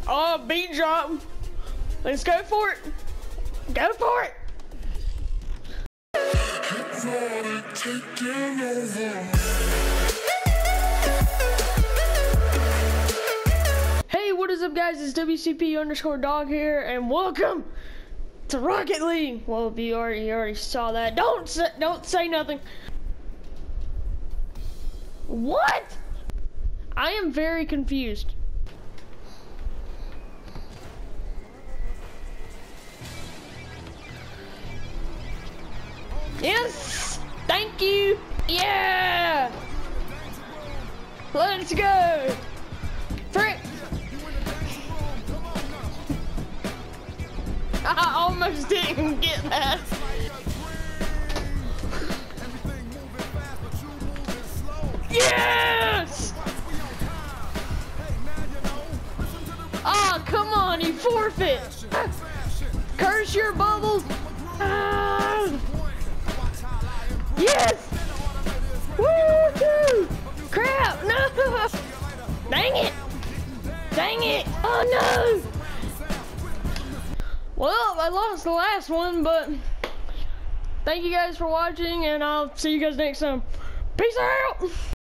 Oh, beat drop. Let's go for it. Go for it. Hey, what is up, guys? It's WCP_dog here, and welcome to Rocket League. Well, if you already saw that, don't say nothing. What? I am very confused. Yes! Thank you! Yeah! Let's go! Frick! I almost didn't get that. Yes! Oh, come on, you forfeit! Curse your bubbles! Ah! Yes! Woo-hoo! Crap! No! Dang it! Dang it! Oh no! Well, I lost the last one, but thank you guys for watching, and I'll see you guys next time. Peace out!